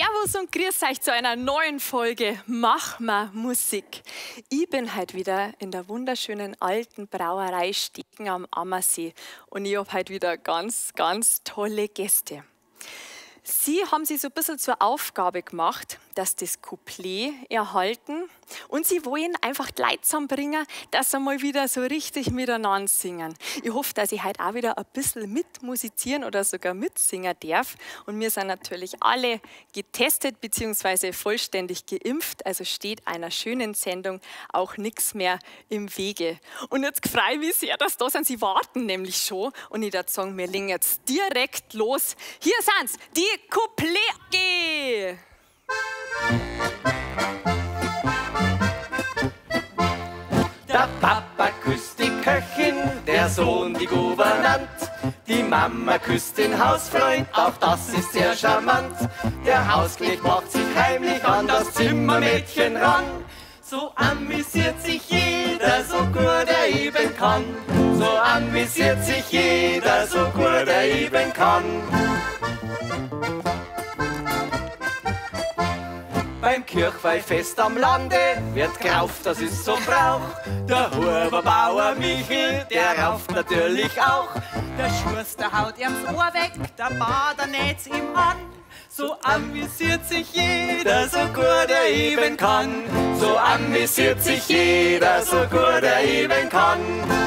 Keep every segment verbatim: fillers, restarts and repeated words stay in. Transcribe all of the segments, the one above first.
Servus und grüß euch zu einer neuen Folge Mach ma Musik. Ich bin heute wieder in der wunderschönen alten Brauerei Stegen am Ammersee und ich habe heute wieder ganz, ganz tolle Gäste. Sie haben sich so ein bisschen zur Aufgabe gemacht, dass das Couplet erhalten und sie wollen einfach die Leute zusammenbringen, dass sie mal wieder so richtig miteinander singen. Ich hoffe, dass ich heute auch wieder ein bisschen mitmusizieren oder sogar mitsingen darf. Und wir sind natürlich alle getestet bzw. vollständig geimpft, also steht einer schönen Sendung auch nichts mehr im Wege. Und jetzt freue ich mich sehr, dass da sind. Sie warten nämlich schon und ich würde sagen, wir legen jetzt direkt los. Hier sind's, die Couplet A G. Der Papa küsst die Köchin, der Sohn die Gouvernante, die Mama küsst den Hausfreund, auch das ist sehr charmant. Der Hausknecht macht sich heimlich an das Zimmermädchen ran. So amüsiert sich jeder, so gut er eben kann. So amüsiert sich jeder, so gut er eben kann. Beim Kirchweihfest am Lande wird gerauft, das ist so Brauch. Der Huberbauer Michel, der rauft natürlich auch. Der Schuster haut ihm's Ohr weg, der Bader näht's ihm an. So amüsiert sich jeder, so gut er eben kann. So amüsiert sich jeder, so gut er eben kann.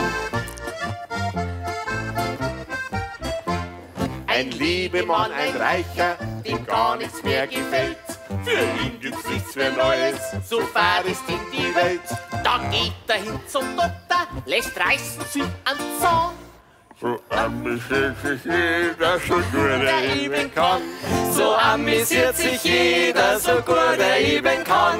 Ein Liebemann, ein Reicher, dem gar nichts mehr gefällt. Für ihn gibt's nichts mehr Neues, so fahr ist in die Welt. Da geht er hin zum Doktor, lässt reißen sich an Zahn. So amüsiert sich jeder, so gut er eben kann. So amüsiert sich jeder, so gut er eben kann.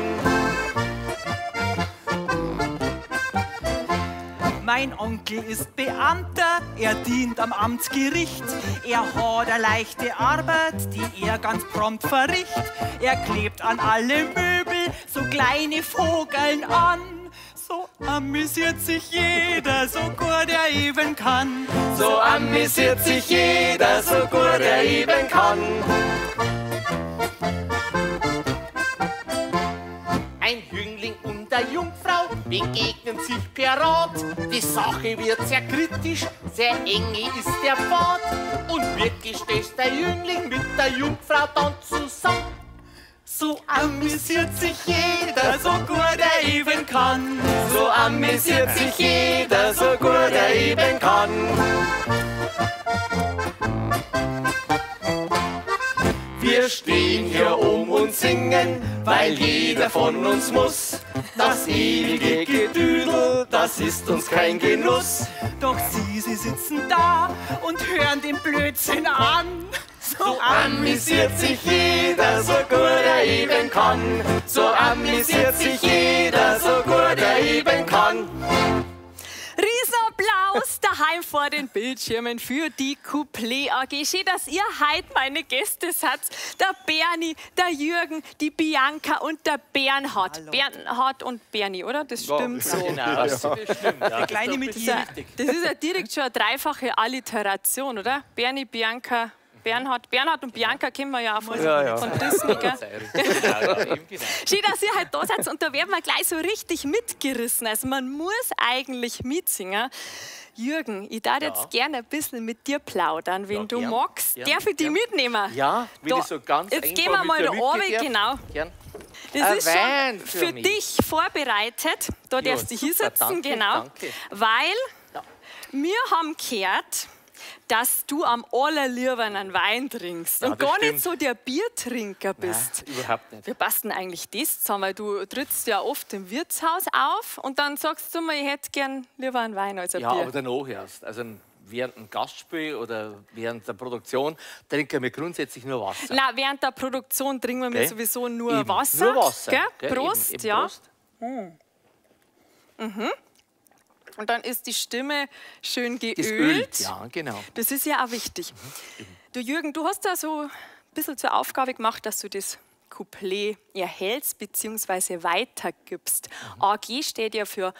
Mein Onkel ist Beamter, er dient am Amtsgericht. Er hat eine leichte Arbeit, die er ganz prompt verricht. Er klebt an alle Möbel so kleine Vogeln an. So amüsiert sich jeder, so gut er eben kann. So amüsiert sich jeder, so gut er eben kann. Ein Jüngling und eine Jungfrau begegnen sich per Rat. Die Sache wird sehr kritisch, sehr eng ist der Pfad. Und wirklich stößt der Jüngling mit der Jungfrau dann zusammen. So amüsiert sich jeder, so gut er eben kann. So amüsiert sich jeder, so gut er eben kann. Wir stehen hier um und singen, weil jeder von uns muss. Das ewige Gedüdel, das ist uns kein Genuss. Doch sie, sie sitzen da und hören den Blödsinn an. So amüsiert sich jeder, so gut er eben kann. So amüsiert sich jeder, so gut er eben kann. Riesenapplaus daheim vor den Bildschirmen für die Couplet A G. Schön, dass ihr heute meine Gäste seid. Der Berni, der Jürgen, die Bianca und der Bernhard. Hallo. Bernhard und Berni, oder? Das stimmt so. Genau, das stimmt. Ja. Der Kleine mit Das ist, ja, das ist ja direkt schon eine dreifache Alliteration, oder? Berni, Bianca, Bernhard. Bernhard und Bianca kennen wir ja auch von, Ja, ja. von Disney, gell? Genau, eben genau. Schön, dass ihr heute da seid und da werden wir gleich so richtig mitgerissen. Also man muss eigentlich mitsingen. Jürgen, ich darf Ja. jetzt gerne ein bisschen mit dir plaudern, wenn Ja, du gern, magst. gern, Darf ich dich gern. mitnehmen? Ja, will Da, ich so ganz jetzt einfach gehen wir mit mal der da Lücke, oben, darf? genau. Gern. Das Ein ist schon Wein für für mich. dich vorbereitet. Da Ja, darfst du hier super, sitzen, danke, genau. danke. Weil Ja. wir haben gehört, dass du am allerliebsten einen Wein trinkst Ja, und das gar stimmt. nicht so der Biertrinker bist. Nein, überhaupt nicht. Wir passen eigentlich das zusammen, weil du trittst ja oft im Wirtshaus auf und dann sagst du mir, ich hätte gern lieber einen Wein als ein Ja, Bier. aber danach erst. Also während einem Gastspiel oder während der Produktion trinken wir grundsätzlich nur Wasser. Na, während der Produktion trinken wir Gell? sowieso nur Eben, Wasser. Nur Wasser. Gell? Gell? Prost, eben, eben ja. Prost. Und dann ist die Stimme schön geölt. Das ölt, ja, genau. Das ist ja auch wichtig. Du Jürgen, du hast da so ein bisschen zur Aufgabe gemacht, dass du das Couplet erhältst bzw. weitergibst. Mhm. A G steht ja für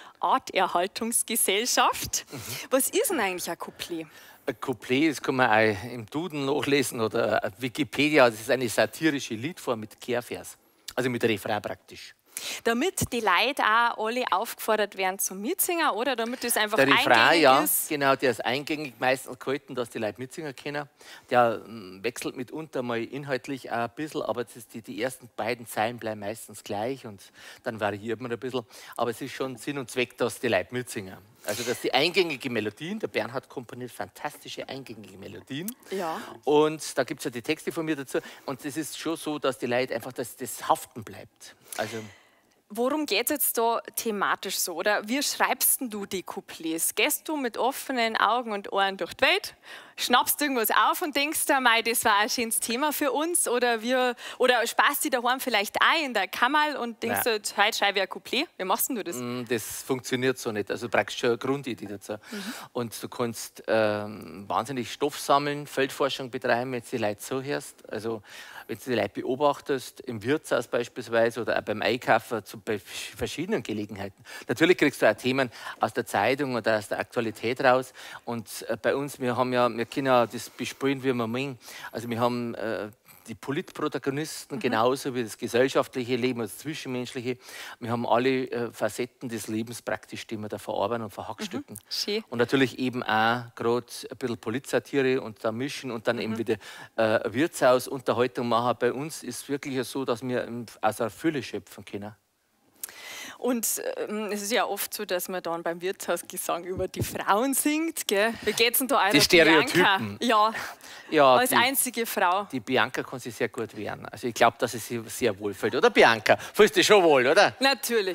Arterhaltungsgesellschaft. Mhm. Was ist denn eigentlich ein Couplet? Ein Couplet, das kann man auch im Duden nachlesen oder Wikipedia. Das ist eine satirische Liedform mit Kehrvers, also mit Refrain praktisch. Damit die Leute auch alle aufgefordert werden zum Mitsingen, oder damit das einfach der Refrain, eingängig ja, ist? Genau, der ist eingängig meistens gehalten, dass die Leute mitsingen können. Der m, wechselt mitunter mal inhaltlich auch ein bisschen, aber das ist die, die ersten beiden Zeilen bleiben meistens gleich und dann variiert man ein bisschen. Aber es ist schon Sinn und Zweck, dass die Leute mitsingen. Also dass die eingängige Melodien, der Bernhard komponiert fantastische eingängige Melodien. Ja. Und da gibt es ja die Texte von mir dazu. Und es ist schon so, dass die Leute einfach, dass das haften bleibt. Also worum geht es jetzt da thematisch so? Oder wie schreibst denn du die Couplets? Gehst du mit offenen Augen und Ohren durch die Welt, schnappst irgendwas auf und denkst dir, mei, das war ein schönes Thema für uns? Oder, wir, oder sparst dich daheim vielleicht ein in der Kammer und denkst dir, heute schreibe ich ein Couplet? Wie machst denn du das? Das funktioniert so nicht. Also du brauchst schon eine Grundidee dazu. Mhm. Und du kannst ähm, wahnsinnig Stoff sammeln, Feldforschung betreiben, wenn du die Leute so hörst. Also wenn du die Leute beobachtest, im Wirtshaus beispielsweise oder auch beim Einkaufen zu bei verschiedenen Gelegenheiten. Natürlich kriegst du auch Themen aus der Zeitung oder aus der Aktualität raus. Und äh, bei uns, wir haben ja, wir können ja das bespielen, wie wir mögen. Also wir haben äh, die Politprotagonisten, mhm. genauso wie das gesellschaftliche Leben, das Zwischenmenschliche. Wir haben alle äh, Facetten des Lebens praktisch, die wir da verarbeiten und verhackstücken. Mhm. Und natürlich eben auch gerade ein bisschen Politsatire und da mischen und dann mhm. eben wieder äh, Wirtshausunterhaltung machen. Bei uns ist es wirklich so, dass wir aus einer Fülle schöpfen können. Und ähm, es ist ja oft so, dass man dann beim Wirtshausgesang über die Frauen singt. Gell? Wie geht es denn da einer? Die Stereotypen. Bianca? Ja, ja, als die, einzige Frau. Die Bianca kann sich sehr gut wehren. Also ich glaube, dass es sich sehr wohl fühlt. Oder Bianca? Fühlst du dich schon wohl, oder? Natürlich.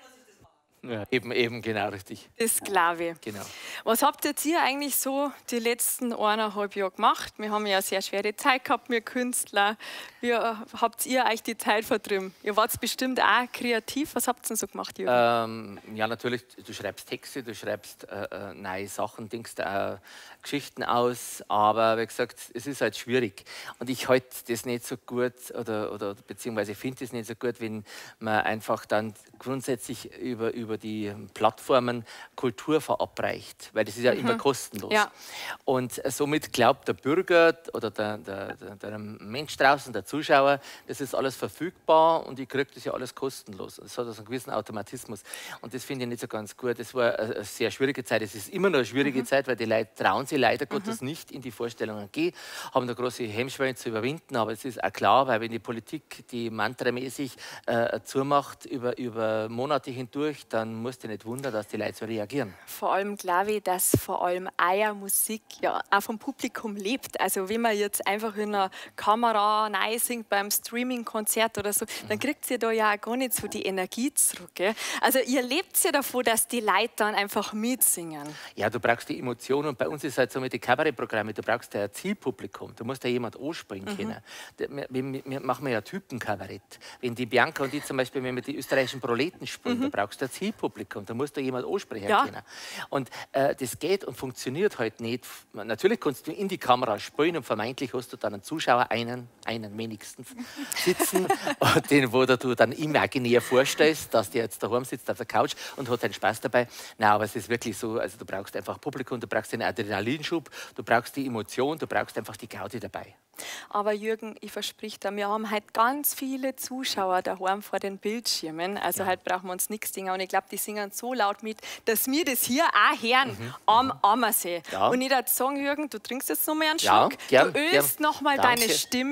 Ja, eben, eben, genau, richtig. Das glaube ich. Genau. Was habt jetzt ihr eigentlich so die letzten eineinhalb Jahre gemacht? Wir haben ja eine sehr schwere Zeit gehabt, wir Künstler. Wie habt ihr euch die Zeit vertrieben? Ihr wart bestimmt auch kreativ. Was habt ihr denn so gemacht, Jürgen? Ähm, ja, natürlich, du schreibst Texte, du schreibst äh, äh, neue Sachen, denkst äh, Geschichten aus, aber wie gesagt, es ist halt schwierig. Und ich halte das nicht so gut, oder, oder beziehungsweise finde es nicht so gut, wenn man einfach dann grundsätzlich über, über die Plattformen Kultur verabreicht, weil das ist ja mhm. immer kostenlos. Ja. Und somit glaubt der Bürger oder der, der, der, der Mensch draußen, der Zuschauer, das ist alles verfügbar und ich kriege das ja alles kostenlos. Das hat also einen gewissen Automatismus. Und das finde ich nicht so ganz gut. Das war eine sehr schwierige Zeit. Es ist immer noch eine schwierige mhm. Zeit, weil die Leute trauen sich leider mhm. Gottes nicht in die Vorstellungen gehen, haben da große Hemmschwellen zu überwinden. Aber es ist auch klar, weil wenn die Politik die mantramäßig äh, zumacht über, über Monate hindurch, dann musst du nicht wundern, dass die Leute so reagieren. Vor allem glaube ich, dass vor allem eure Musik ja auch vom Publikum lebt. Also wenn man jetzt einfach in einer Kamera neu singt beim Streaming-Konzert oder so, mhm. dann kriegt ihr da ja auch gar nicht so die Energie zurück. Gell? Also ihr lebt ja davon, dass die Leute dann einfach mitsingen. Ja, du brauchst die Emotionen. Und bei uns ist halt so mit den Kabarettprogrammen, du brauchst ja ein Zielpublikum. Du musst ja jemand anspringen mhm. können. Wir, wir, wir machen ja Typenkabarett. Wenn die Bianca und ich zum Beispiel, wenn wir die österreichischen Proleten spielen, mhm. da brauchst du ein Zielpublikum. Da musst du jemand ansprechen ja. können. Und äh, das geht und funktioniert halt nicht. Natürlich kannst du in die Kamera spielen und vermeintlich hast du dann einen Zuschauer, einen, einen wenigstens, sitzen, den wo du dann imaginär vorstellst, dass der jetzt daheim sitzt auf der Couch und hat einen Spaß dabei. Nein, aber es ist wirklich so, also du brauchst einfach Publikum, du brauchst den Adrenalinschub, du brauchst die Emotion, du brauchst einfach die Gaudi dabei. Aber Jürgen, ich verspreche dir, wir haben halt ganz viele Zuschauer daheim vor den Bildschirmen. Also ja. halt brauchen wir uns nichts singen. Und ich glaube, die singen so laut mit, dass wir das hier auch hören mhm. am Ammersee. Ja. Und ich würde sagen, Jürgen, du trinkst jetzt noch mal einen Schluck. Ja, gern, du ölst noch mal Danke. deine Stimme.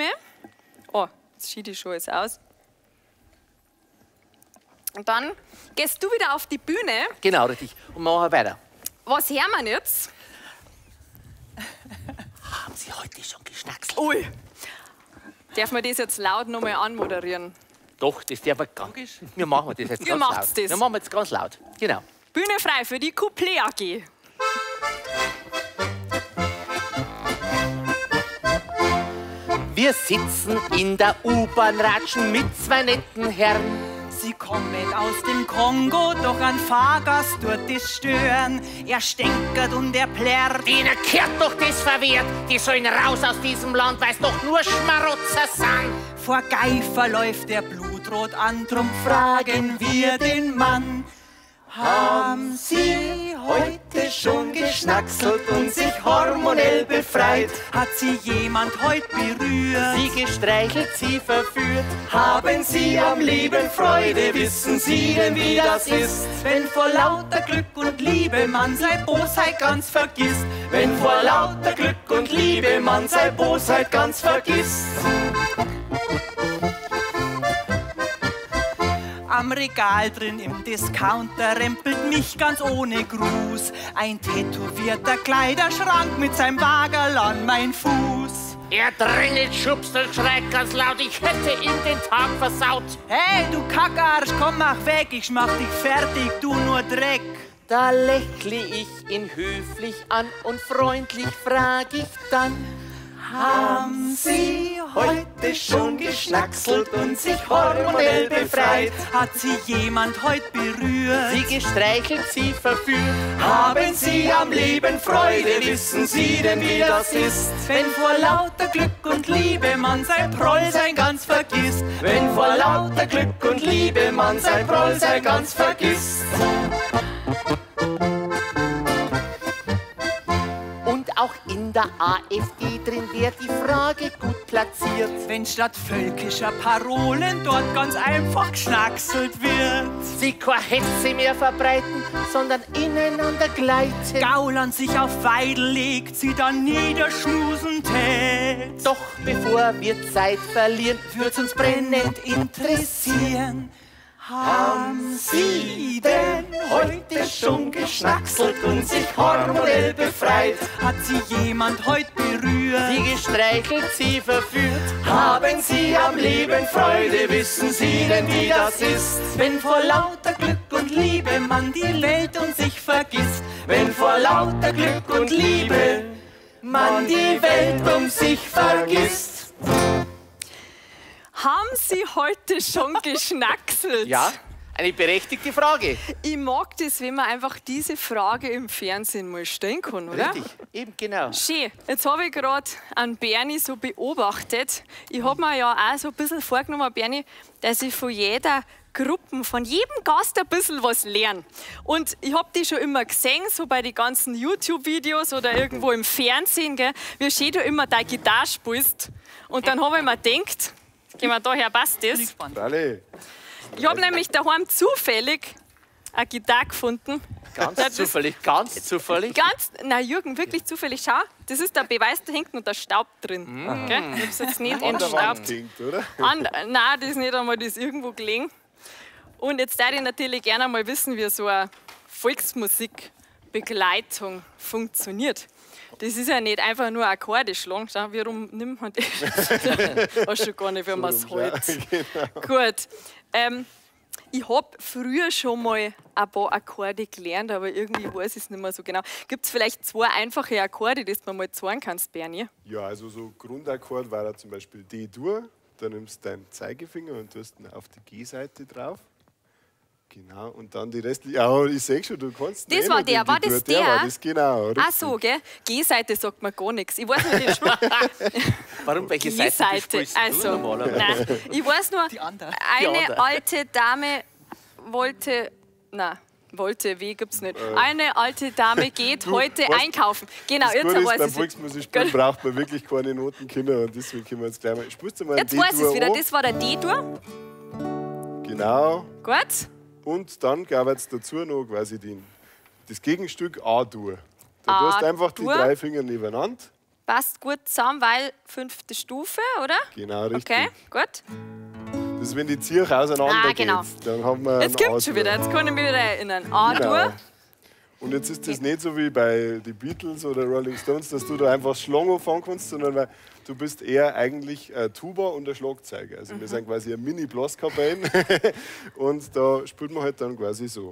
Oh, jetzt schied ich schon jetzt aus. Und dann gehst du wieder auf die Bühne. Genau, richtig. Und machen weiter. Was hören wir jetzt? Haben Sie heute schon geschnackselt? Ui! Darf man das jetzt laut noch mal anmoderieren? Doch, das darf man ganz. Wir machen das jetzt ganz laut. Das. Wir machen jetzt ganz laut. Genau. Bühne frei für die Couplet A G. Wir sitzen in der U-Bahn, ratschen mit zwei netten Herren. Sie kommet aus dem Kongo, doch ein Fahrgast tut es stören. Er stänkert und er plärrt. Denen kehrt doch das verwehrt. Die sollen raus aus diesem Land, weil's doch nur Schmarotzer sind. Vor Geifer läuft der blutrot an, drum fragen wir den Mann. Haben Sie heute schon geschnackselt und sich hormonell befreit? Hat Sie jemand heut berührt? Sie gestreichelt, sie verführt. Haben Sie am Leben Freude? Wissen Sie denn, wie das ist? Wenn vor lauter Glück und Liebe man sei Bosheit ganz vergisst. Wenn vor lauter Glück und Liebe man sei Bosheit ganz vergisst. Am Regal drin im Discounter rempelt mich ganz ohne Gruß ein tätowierter Kleiderschrank mit seinem Wagerl an mein Fuß. Er drängelt, schubst und schreit ganz laut, ich hätte ihm den Tag versaut. Hey, du Kackarsch, komm, mach weg, ich mach dich fertig, du nur Dreck. Da lächle ich ihn höflich an und freundlich frag ich dann. Haben Sie heute schon geschnackselt und sich hormonell befreit? Hat Sie jemand heut berührt? Sie gestreichelt, sie verführt. Haben Sie am Leben Freude? Wissen Sie denn, wie das ist? Wenn vor lauter Glück und Liebe man sein Prollsein ganz vergisst. Wenn vor lauter Glück und Liebe man sein Prollsein ganz vergisst. Auch in der A f D drin wird die Frage gut platziert. Wenn statt völkischer Parolen dort ganz einfach geschnackselt wird. Sie keine Hetze mehr verbreiten, sondern ineinander gleiten. Gauland sich auf Weidel legt, sie dann niederschmusen tät. Doch bevor wir Zeit verlieren, wird's uns brennend interessieren. Haben Sie denn heute schon geschnackselt und sich hormonell befreit? Hat Sie jemand heut berührt? Sie gestreichelt, sie verführt. Haben Sie am Leben Freude? Wissen Sie denn, wie das ist? Wenn vor lauter Glück und Liebe man die Welt um sich vergisst. Wenn vor lauter Glück und Liebe man die Welt um sich vergisst. Haben Sie heute schon geschnackselt? Ja, eine berechtigte Frage. Ich mag das, wenn man einfach diese Frage im Fernsehen mal stellen kann, oder? Richtig, eben genau. Schön. Jetzt habe ich gerade an Bernie so beobachtet. Ich habe mir ja auch so ein bisschen vorgenommen, Bernie, dass ich von jeder Gruppe, von jedem Gast ein bisschen was lerne. Und ich habe die schon immer gesehen, so bei den ganzen YouTube-Videos oder irgendwo im Fernsehen, gell, wie schön du immer deine Gitarre spielst. Und dann habe ich mir gedacht, gehen wir daher, passt das? Ich habe nämlich daheim zufällig eine Gitarre gefunden. Ganz zufällig, ganz zufällig. Ganz, nein, Jürgen, wirklich zufällig. Schau, das ist der Beweis, da hängt noch der Staub drin. Mm. Okay? Ich habe es jetzt nicht An der Wand entstaubt. hängt, oder? An, nein, das ist nicht einmal, das ist irgendwo gelegen. Und jetzt würde ich natürlich gerne mal wissen, wie so eine Volksmusikbegleitung funktioniert. Das ist ja nicht einfach nur Akkorde schlagen. Schau, warum nimmt man das? Weiß schon gar nicht, wie man es hält. Genau. Gut. Ähm, ich habe früher schon mal ein paar Akkorde gelernt, aber irgendwie weiß ich es nicht mehr so genau. Gibt es vielleicht zwei einfache Akkorde, die du mir mal zeigen kannst, Bernie? Ja, also so Grundakkord war da zum Beispiel D-Dur. Da nimmst du deinen Zeigefinger und tust ihn auf die G-Seite drauf. Genau, und dann die restlichen. Ja, ich sehe schon, du kannst. Das war der, war das der? Der war das, genau. Ach so, gell? G-Seite sagt mir gar nichts. Ich weiß nur den Spruch. Warum, welche Seite G-Seite. spielst du Also, normalerweise? nein. Ich weiß nur, Die andere. eine Die andere. alte Dame wollte. Nein, wollte, wie gibt's nicht. Eine alte Dame geht Du, heute was- einkaufen. Genau, Das jetzt Gute ist, weiß beim ich es. Volksmusikspielen braucht man wirklich keine Notenkinder und deswegen können wir jetzt gleich mal. Spielst du mal Jetzt einen weiß ich es wieder. an? Das war der D-Dur. Genau. Gut. Und dann gab es dazu noch quasi den, das Gegenstück A-Dur. Da tust du einfach die A-Dur. drei Finger nebeneinander. Passt gut zusammen, weil fünfte Stufe, oder? Genau, richtig. Okay, gut. Das ist, wenn die Zier auseinander Ah, genau. geht. Dann haben wir Jetzt einen kommt schon A-Dur. wieder. Jetzt kann ich mich wieder erinnern. A-Dur. Genau. Und jetzt ist das nicht so wie bei den Beatles oder Rolling Stones, dass du da einfach Schlang anfangen kannst, sondern weil du bist eher eigentlich ein Tuba und ein Schlagzeuger. Also Mhm. wir sind quasi eine Mini-Blaskapelle und da spielt man halt dann quasi so.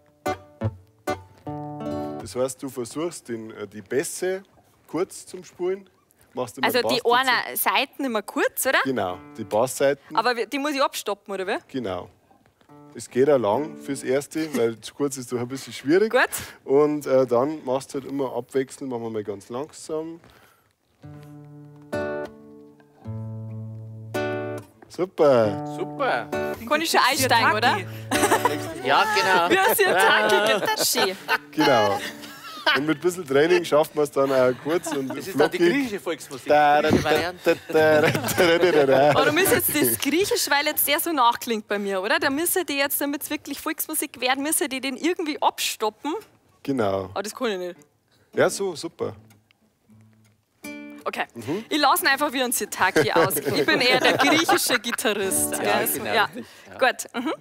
Das heißt, du versuchst den, äh, die Bässe kurz zum Spielen. Machst immer Also Bass die dazu. eine Seiten immer kurz, oder? Genau, die Bassseiten. Aber die muss ich abstoppen, oder wie? Genau. Es geht auch lang fürs Erste, weil zu kurz ist doch ein bisschen schwierig. Gut. Und äh, dann machst du halt immer abwechselnd, machen wir mal ganz langsam. Super. Super. Kann ich schon einsteigen, oder? Ja, genau. Wie ein Sirtaki, das ist schön. Genau. Und mit ein bisschen Training schafft man es dann auch kurz und Das ist dann die flockig. griechische Volksmusik. Da, Die da, griechische da, Variante. da, da, da, da, da. Aber du müsst jetzt das Griechisch, weil jetzt der so nachklingt bei mir, oder? Da müssen die jetzt, damit es wirklich Volksmusik werden, müssen die den irgendwie abstoppen. Genau. Aber das kann ich nicht. Ja, so, super. Okay. Ich lasse ihn einfach wie ein Sirtaki aus. Ich bin eher der griechische Gitarrist. Ja, gell? genau. Ja. Gut. Mhm.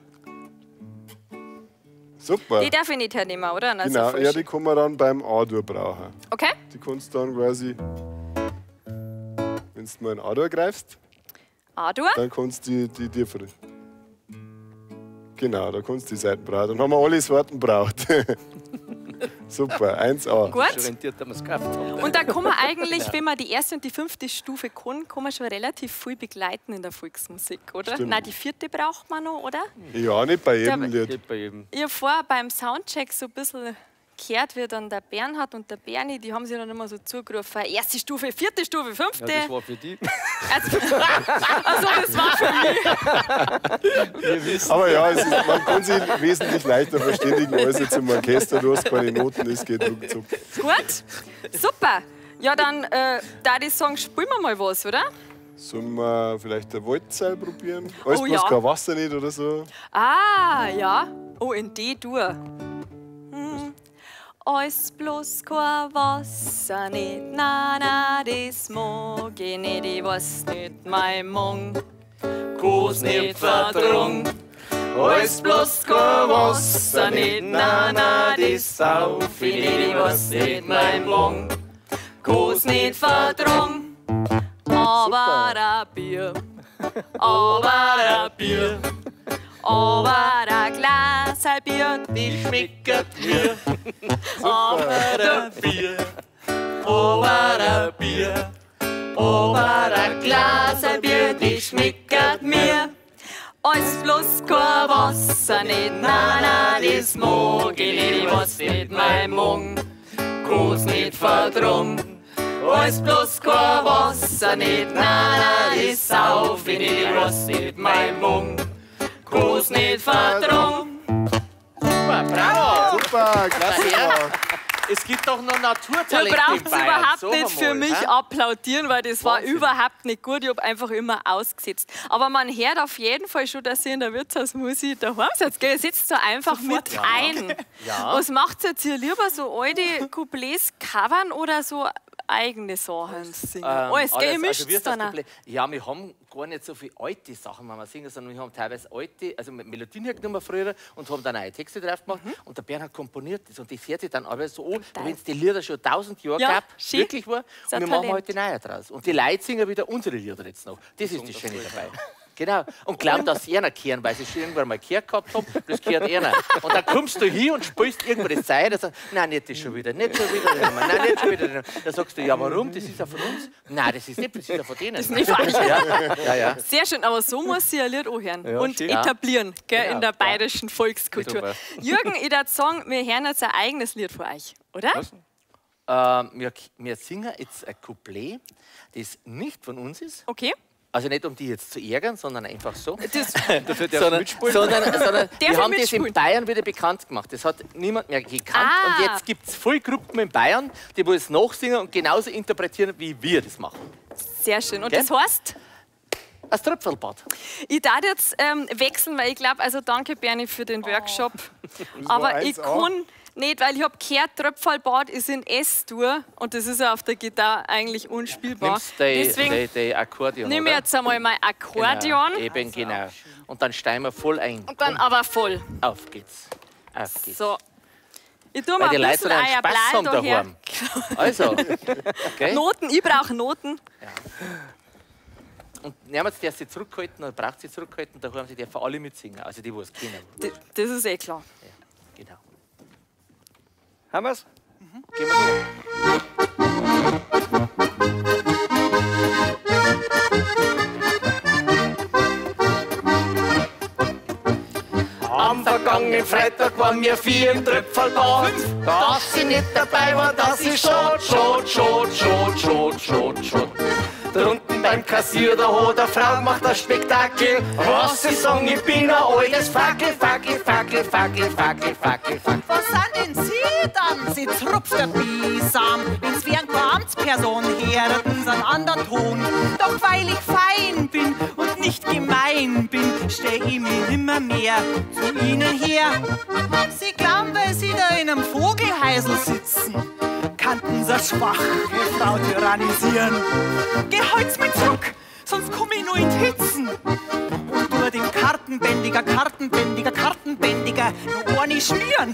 Super. Die darf ich nicht hernehmen, oder? Also Genau, voll ja, schön. die kann man dann beim A-Dur brauchen. Okay. Die kannst du dann quasi, wenn du mal in A-Dur greifst, A-Dur. dann kannst du die, die tiefere. Genau, da kannst du die Seiten brauchen. Dann haben wir alle Sorten braucht. Super, eins A. Gut. Schon rentiert, dass wir es gekauft haben. Und da kann man eigentlich, wenn man die erste und die fünfte Stufe kann, kann man schon relativ viel begleiten in der Volksmusik, oder? Stimmt. Nein, die vierte braucht man noch, oder? Ja, nicht bei jedem Ja, Lied. Geht bei jedem. Ich habe vorher beim Soundcheck so ein bisschen gehört, wie dann der Bernhard und der Berni, die haben sich dann immer so zugerufen, erste Stufe, vierte Stufe, fünfte. Ja, das war für die. Also, also das war für mich. Aber ja, es ist, man kann sich wesentlich leichter verständigen als jetzt im Orchester. Du hast keine Noten, es geht ruckzuck. Gut, super. Ja, dann äh, da die sagen, spielen wir mal was, oder? Sollen wir vielleicht ein Walzerl probieren? Alles Oh, bloß ja. kein Wasser nicht oder so? Ah, ja. Oh, in D-Dur. Hm. Alles bloß kein Wasser nicht, na, na, das mag ich nicht, ich weiß nicht, mein Mung. Groß nicht verdrung. Alles bloß kein Wasser nicht, na, na, das sauf ich nicht, ich weiß nicht, mein Mung. Groß nicht verdrung. Aber ein Bier, aber ein Bier. Aber ein Glas ein Bier, Die schmeckert mir. aber ein Bier. Aber ein Bier. Aber ein Glas ein Bier, die schmeckert mir. Alles bloß kein Wasser nicht, na, na, das mag ich nicht, ich weiß nicht, mein Mung. Groß nicht verdrung. Alles bloß kein Wasser nicht, na, na, das sauf ich nicht, ich weiß nicht, mein Mung. Groß nicht verdrung. Super, bravo. Super, klasse. Es gibt doch noch Du Naturtalente brauchst in Bayern. überhaupt Sag nicht für einmal, mich hä? applaudieren, weil das war Wahnsinn. überhaupt nicht gut. Ich habe einfach immer ausgesetzt. Aber man hört auf jeden Fall schon, dass ihr in der Wirtshausmusik daheim seid. Gell? Ihr sitzt da einfach mit ein. Ja. Was macht ihr jetzt hier lieber? So alte Couplets covern oder so eigene Sachen singen? Ähm, Alles, gell? Ihr alles, mischt also wir es dann das auch. Komplett- Ja, wir haben gar nicht so viele alte Sachen, wenn wir singen, sondern wir haben teilweise alte, also mit Melodien hergenommen früher und haben dann neue Texte drauf gemacht. Mhm. Und der Bernhard komponiert das und das hört sich dann aber so an, wenn es die Lieder schon tausend Jahre Ja, gab, schön. wirklich war. Ist ein Und wir machen Talent. heute neue draus. Und die Leute singen wieder unsere Lieder jetzt noch. Das ist das Schöne dabei. Genau. Und glauben, dass sie einer kehren, weil sie schon irgendwann mal gehört gehabt haben, das gehört einer. Und dann kommst du hin und spielst irgendwo das Zeit, und sagst, nein, nicht das schon wieder, nicht schon wieder, nein, nicht schon wieder. Dann sagst du, ja, warum? Das ist ja von uns. Nein, das ist nicht, das ist ja von denen. Das ist nicht falsch. Ja, ja, ja. Sehr schön, aber so muss ich ein Lied anhören Ja, und schön. etablieren gell, Genau, in der ja. bayerischen Volkskultur. Super. Jürgen, ich würde sagen, wir hören jetzt ein eigenes Lied von euch, oder? Ähm, wir, wir singen jetzt ein Couplet, das nicht von uns ist. Okay. Also nicht, um die jetzt zu ärgern, sondern einfach so. Das, sondern, sondern, sondern wir ich haben das mitspielen? in Bayern wieder bekannt gemacht. Das hat niemand mehr gekannt. Ah. Und jetzt gibt es viele Gruppen in Bayern, die wollen es nachsingen und genauso interpretieren, wie wir das machen. sehr schön. Und Gell? das heißt, Ein Tröpfelbad. ich darf jetzt ähm, wechseln, weil ich glaube, also danke Berni für den Workshop. Aber war ich eins A. kann nicht, weil ich habe gehört, Tröpfelbad ist in S-Dur und das ist ja auf der Gitarre eigentlich unspielbar. Nimmst die, Deswegen die, die Akkordeon, nehme ich oder? jetzt einmal mein Akkordeon Genau, eben, genau. Und dann steigen wir voll ein. und dann aber voll. Auf geht's. Auf geht's. So. Ich tue Weil mal die ein Leute bisschen sollen einen Spaß Eierblein haben daher. daheim. Also, okay? Noten, ich brauche Noten. Und niemand, der sie zurückhalten oder braucht sie zurückhalten, da haben sie dürfen alle mitsingen. Also die, die es kennen. D- Das ist eh klar. Genau. Haben wir's? Gehen wir so. den Freitag waren wir vier im Tröpfelbad. Dass sie nicht dabei waren, das ist schot, schot, schot, schot, schot, schot, schot. Drunten beim Kassier, da hat eine Frau gemacht ein Spektakel. Was sie sagen, ich bin ein altes Fackel, Fackel, Fackel, Fackel, Fackel, Fackel, Fackel. Was sind denn Sie dann? Sie zrupft der Bisam, wenn's wie ein Amtsperson herden, einen anderen Ton. Doch weil ich fein bin und nicht gemein bin, steh ich mich nimmer mehr zu Ihnen her. Sie glauben, weil Sie da in einem Vogelheisel sitzen, kannten Sie schwache Frau tyrannisieren. Geh halt's mit zurück, sonst komm ich nur in die Hitzen. Und nur den Kartenbändiger, Kartenbändiger, Kartenbändiger nur eine schmieren.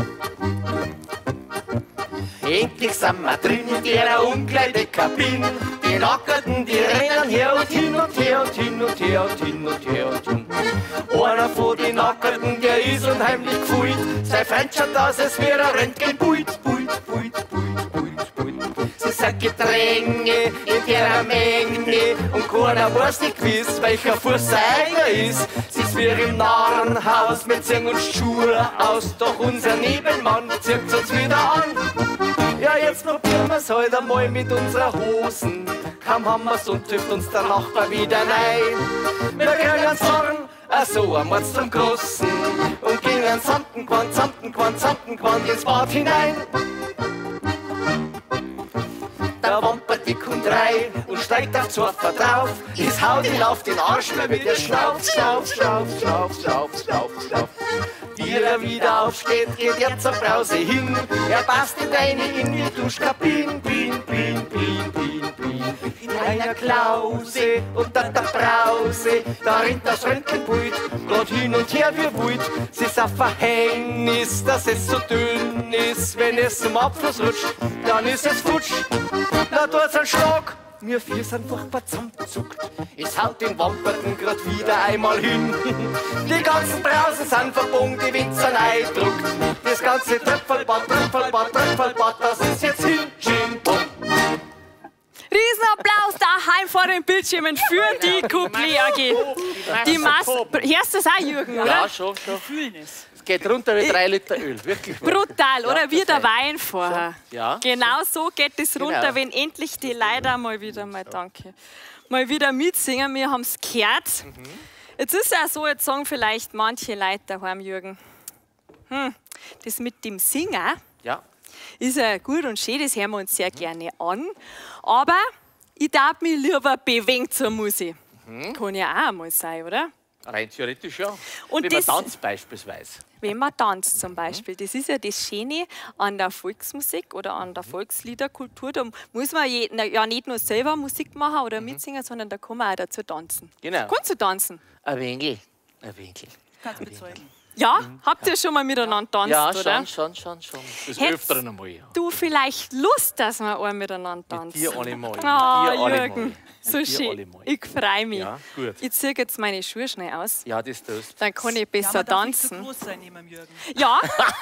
Endlich sind wir drin in der Umkleidekabine. Die Nackerten, die rennen her und hin und her und hin und her und hin und her und hin. Einer von den Nackerten, der ist unheimlich gefühlt. Sein Freund schaut aus, als wäre er Röntgenpult. Pult, Pult, Pult, Pult, Pult. Sie sind Gedränge in der Menge und keiner weiß nicht gewiss, welcher Fuß seiner ist. Sie ist wie im Narrenhaus mit Zing und Schuhe aus, doch unser Nebenmann zieht uns wieder an. Ja, jetzt probieren wir's halt einmal mit unserer Hosen. Kaum haben wir's und trifft uns der Nachbar wieder rein. Wir können sagen, ach so, einmal zum Großen und gehen an Samtenquant, Samtenquant, Samtenquant ins Bad hinein. Der Wamperdick kommt rein und steigt auf Zorfer drauf. Es haut ihn auf den Arsch, weil mit der Schnauf, Schnauf, Schnauf, Schnauf, Schnauf, Schnauf, Schnauf. Wie er wieder aufsteht, geht er zur Brause hin. Er passt in deine in die Duschkabine, bin, bin, bin, bin, bin. In einer Klause unter der Brause, da rennt das Röntgenpult, grad hin und her wie wild. Es ist ein Verhängnis, dass es so dünn ist. Wenn es zum Abfluss rutscht, dann ist es futsch. Da tut's einen Schlag. Wir vier sind furchtbar zusammengezuckt. Es haut den Wamperten grad wieder einmal hin. Die ganzen Brausen sind verbogen, die Wind sind eindruckt. Das ganze Tröpfelbad, Tröpfelbad, Tröpfelbad, das ist jetzt hin, Jim, Bum. Riesenapplaus daheim vor den Bildschirmen für die Couplet A G. Die Masse. Hörst du das auch, Jürgen, oder? Ja, schon, schon. Fühlen es. Es geht runter wie drei Liter Öl, wirklich. Brutal, Ja, oder wie der das Wein vorher. Ja. Genau so geht es runter, Genau. wenn endlich die Leute mal wieder, mal danke, mal wieder mitsingen. Wir haben es gehört. Jetzt ist es auch so, jetzt sagen vielleicht manche Leute daheim, Jürgen, hm, das mit dem Singen Ja. ist ja gut und schön, das hören wir uns sehr gerne an. Aber ich darf mich lieber bewegen zur Musik. Kann ja auch einmal sein, oder? Rein theoretisch ja. Und Wie man das- tanzt beispielsweise. Wenn man tanzt zum Beispiel. Das ist ja das Schöne an der Volksmusik oder an der Volksliederkultur. Da muss man je, na, ja nicht nur selber Musik machen oder mitsingen, sondern da kann man auch dazu tanzen. Genau. Kannst du tanzen? Ein Winkel. Ein Winkel. Kannst bezeugen. Ja? Habt ihr schon mal miteinander tanzt, Ja, oder? schon, schon, schon, schon. Das Hättest öfteren einmal, ja. du vielleicht Lust, dass wir alle miteinander Mit tanzen? dir alle mal. Mit Ah, dir alle Jürgen, mal. so Mit dir alle schön. mal. Ich freue mich. Ja, gut. Ich ziehe jetzt meine Schuhe schnell aus. Ja, das tust. Dann kann ich Ja, besser man darf nicht zu tanzen. groß sein neben dem Jürgen. Ja,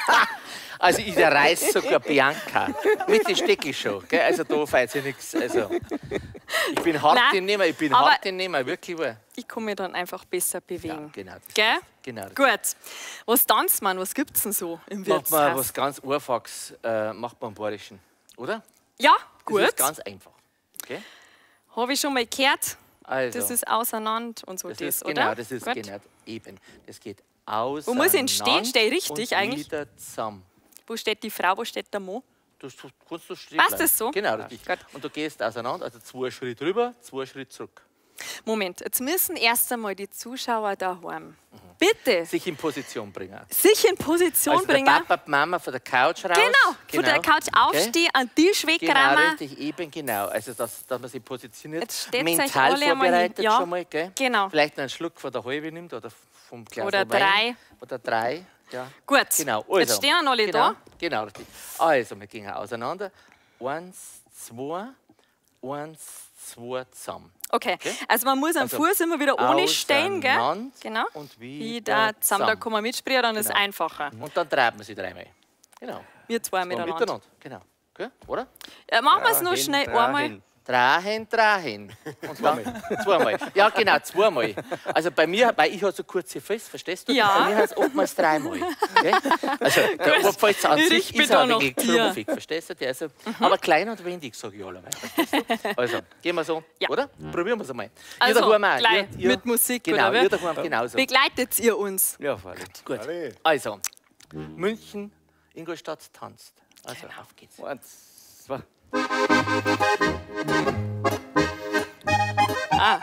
Also ich reiß sogar Bianca. Mit den stecke ich schon. Gell? Also da fällt sich nichts. Also, ich bin hart Nein, in Nehmer, ich bin aber- hart in Nehmer, wirklich wahr. ich kann mich dann einfach besser Ja, bewegen. genau. Das Gell? Genau. Das Gut. Was tanzt man? Was gibt es denn so im macht man Wirtshaus? was ganz Einfaches, äh, macht man am Bayerischen. Oder? Ja, Das gut. ist ganz einfach. Okay? Habe ich schon mal gehört. Also, Das ist auseinander und so das das, ist, oder? genau, das ist Gut. genau eben. Das geht aus. Wo muss ich denn stehen? Stehe ich richtig und eigentlich? wieder zusammen. Wo steht die Frau, wo steht der Mann? Du du- kannst du stehen Passt bleiben. das so? Genau, Ja, richtig. gut. Und du gehst auseinander, also zwei Schritte rüber, zwei Schritte zurück. Moment, jetzt müssen erst einmal die Zuschauer daheim Mhm. bitte Sich in Position bringen. sich in Position Also bringen. der Papa, die Mama von der Couch raus. Genau, von der Couch aufstehen, an den Tisch Genau, wegrammen. richtig, eben genau. Also, dass, dass man sich positioniert, Jetzt steht's euch mental alle einmal hin. vorbereitet Ja, schon mal. Gell? genau. Vielleicht noch einen Schluck von der Halbe nimmt oder vom Glas Oder Wein. drei. Oder drei, ja. Gut, Genau. Also, jetzt stehen alle genau, da. Genau, richtig. Also, wir gehen auseinander. Eins, zwei, eins, zwei, zusammen. Okay, Okay. also man muss am Also, Fuß immer wieder ohne stehen, gell? auseinander Genau. und wieder Wieder zusammen, da zusammen. kann man mitspielen, dann ist es Genau. einfacher. Und dann treibt man sie dreimal. Genau. Wir zwei So, miteinander. miteinander. Genau. Okay? Oder? Ja, machen wir es noch Dahin, schnell dahin. einmal. Drachen, Drachen. Und zweimal. zweimal. Ja, genau, zweimal. Also bei mir, weil ich habe so kurze Füße, verstehst du? Ja. Bei mir heißt es oftmals dreimal. Okay? Also der Oberpfälzer an sich ist auch ein wenig klumpig, verstehst du? Der ist so, mhm. Aber klein und wendig, sage ich allerweil. Verstehst du? Also, gehen wir so, ja. Oder? Probieren wir es einmal. Also, ihr daheim, gleich ihr, ihr, mit Musik, genau, oder? Ihr daheim genauso. Begleitet ihr uns? Ja, freilich. Gut. Alle. Also, München, Ingolstadt tanzt. Also, genau. Auf geht's. Eins, zwei. Ah.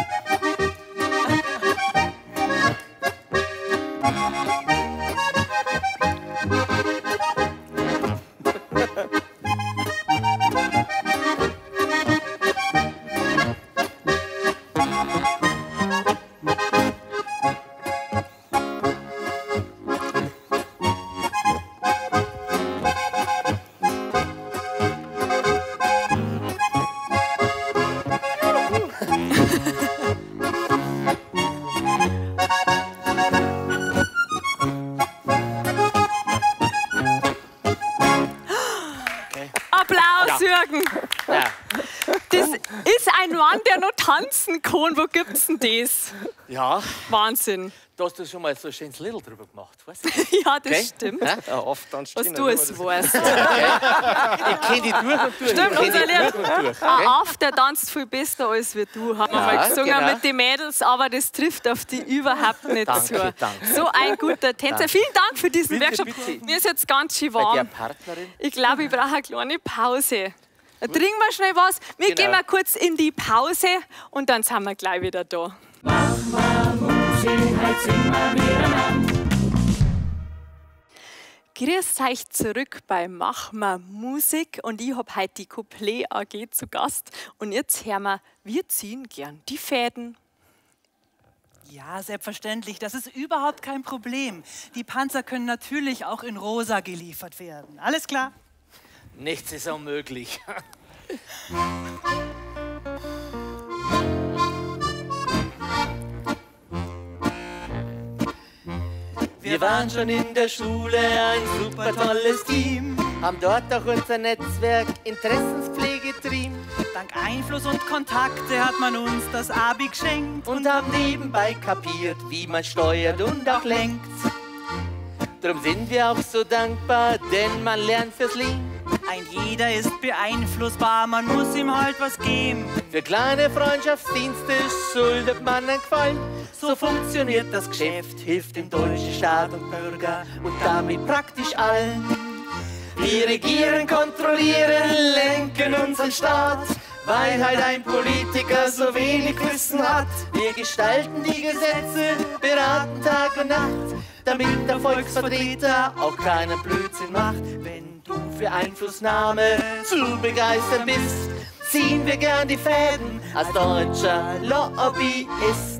Applaus, Jürgen! Ja. Das ist ein Mann, der noch tanzen kann. Wo gibt's denn das? Ja, Wahnsinn. da hast du schon mal so ein schönes Little drüber gemacht, weißt du? Ja, das Okay. stimmt. Ja? Ja, oft dann Was stehen. du es weißt. Ich kenne die durch und durch. Stimmt, ich kenn unser die Lehrer. durch und durch. Ein Okay? Af, der tanzt viel besser als wie du, haben wir Ja, mal gesungen genau. mit den Mädels, aber das trifft auf die überhaupt nicht Danke, zu. danke. So ein guter Tänzer. Danke. Vielen Dank für diesen Bitte, Workshop. bitte. Mir ist jetzt ganz schön Bei der warm. Partnerin. Ich glaube, ich brauche eine kleine Pause. Dann trinken wir schnell was. Wir Genau. gehen mal kurz in die Pause und dann sind wir gleich wieder da. Grüß euch zurück bei Mach mal Musik und ich habe heute die Couplet A G zu Gast und jetzt hören wir, wir ziehen gern die Fäden. Ja, selbstverständlich. Das ist überhaupt kein Problem. Die Panzer können natürlich auch in rosa geliefert werden. Alles klar? Nichts ist unmöglich. Wir waren schon in der Schule ein super tolles Team, haben dort auch unser Netzwerk Interessenspflege getrieben Dank Einfluss und Kontakte hat man uns das Abi geschenkt. und haben nebenbei kapiert, wie man steuert und auch lenkt. Drum sind wir auch so dankbar, denn man lernt fürs Leben. Ein jeder ist beeinflussbar, man muss ihm halt was geben. Für kleine Freundschaftsdienste schuldet man einen Gefallen. So funktioniert das Geschäft, hilft dem deutschen Staat und Bürger und damit praktisch allen. Wir regieren, kontrollieren, lenken unseren Staat, weil halt ein Politiker so wenig Wissen hat. Wir gestalten die Gesetze, beraten Tag und Nacht, damit der Volksvertreter auch keinen Blödsinn macht. Wenn du für Einflussnahme zu begeistern bist, ziehen wir gern die Fäden als deutscher Lobbyist.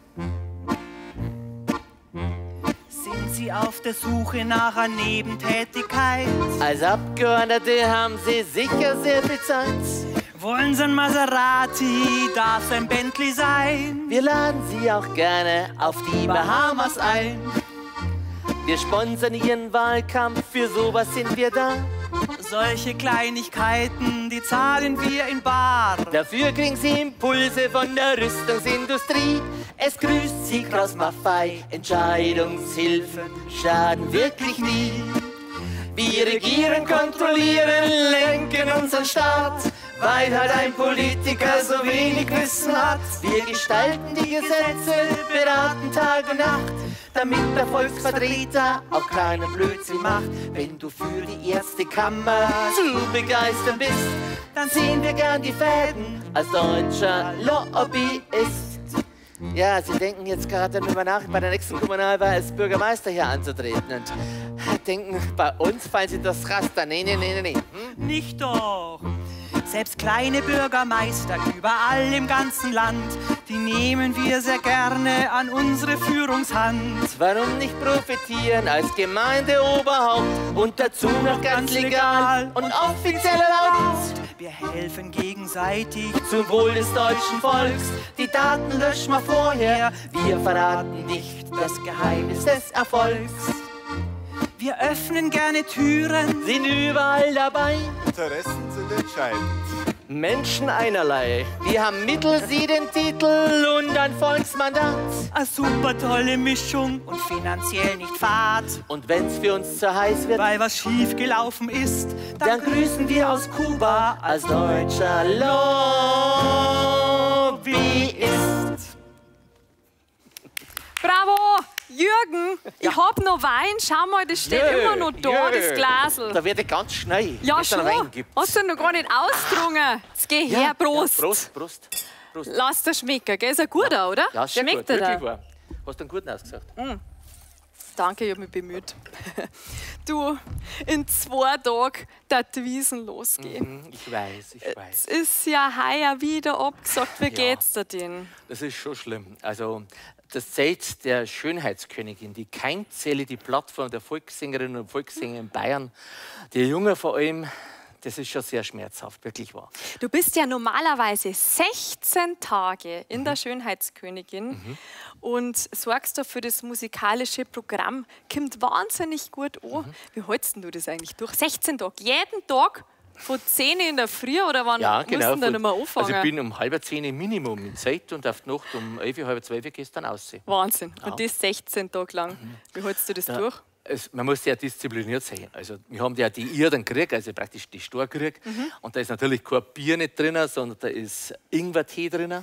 Sind Sie auf der Suche nach einer Nebentätigkeit? Als Abgeordnete haben sie sicher sehr viel Zeit. Wollen Sie ein Maserati, darf es ein Bentley sein? Wir laden sie auch gerne auf die Bahamas ein. Wir sponsern ihren Wahlkampf, für sowas sind wir da. Solche Kleinigkeiten, die zahlen wir in bar. Dafür kriegen sie Impulse von der Rüstungsindustrie. Es grüßt sie Kraus Maffei, Entscheidungshilfen schaden wirklich nie. Wir regieren, kontrollieren, lenken unseren Staat, weil halt ein Politiker so wenig Wissen hat. Wir gestalten die Gesetze, beraten Tag und Nacht, damit der Volksvertreter auch keinen Blödsinn macht. Wenn du für die erste Kammer zu begeistern bist, dann ziehen wir gern die Fäden als deutscher Lobbyist. Ja, Sie denken jetzt gerade darüber nach, bei der nächsten Kommunalwahl als Bürgermeister hier anzutreten und denken, bei uns fallen Sie das Raster. Nee, nee, nee, nee, nee. Hm? Nicht doch. Selbst kleine Bürgermeister überall im ganzen Land, die nehmen wir sehr gerne an unsere Führungshand. Warum nicht profitieren als Gemeindeoberhaupt und dazu noch ganz legal und offiziell erlaubt? Wir helfen gegenseitig Zum Wohl des deutschen Volks, die Daten löschen wir vorher. Wir verraten nicht das Geheimnis des Erfolgs. Wir öffnen gerne Türen, Sind überall dabei, Interessen sind entscheidend. Menschen einerlei. Die haben mittel sie den Titel und ein Volksmandat. Eine super tolle Mischung und finanziell nicht fad. Und wenn's für uns zu heiß wird, Weil was schief gelaufen ist, dann grüßen wir aus Kuba als deutscher Lobbyist. Bravo! Jürgen, ich hab noch Wein. Schau mal, das steht Jö, immer noch da, jö. das Glasl. Da wird ich ganz schnell. Ja, wenn's schon. einen Wein gibt. Hast du noch gar nicht ausgetrunken? Jetzt geh her, Prost. Ja, Prost, Prost. Prost. Lass dir schmecken, gell? Ist ein guter, oder? Ja, sehr Schmeckt gut, er wirklich da? wahr. Hast du einen guten ausgesagt? Danke, ich hab mich bemüht. Du, in zwei Tagen darf die Wiesen losgehen. Mhm, ich weiß, ich Es weiß. ist ja heuer wieder abgesagt. Wie Ja. geht's dir denn? Das ist schon schlimm. Also, das Zeit der Schönheitskönigin, die Keimzelle, die Plattform der Volkssingerinnen und Volkssänger in Bayern, die Jungen vor allem, das ist schon sehr schmerzhaft, wirklich wahr. Du bist ja normalerweise sechzehn Tage in der Schönheitskönigin und sorgst da für das musikalische Programm. Kommt wahnsinnig gut an. Wie hältst denn du das eigentlich durch? sechzehn Tage, jeden Tag von zehn in der Früh oder wann Ja, musst genau. du denn mal anfangen? Also ich bin um halb zehn Minimum in Zeit und auf die Nacht um elf, halb zwölf gehst du dann raus. Wahnsinn. Und das sechzehn Tage lang. Wie hältst du das durch? Es, man muss sehr diszipliniert sein. Also, wir haben ja die Irren gekriegt, also praktisch die Stor gekriegt. Und da ist natürlich kein Bier nicht drin, sondern da ist Ingwertee drin.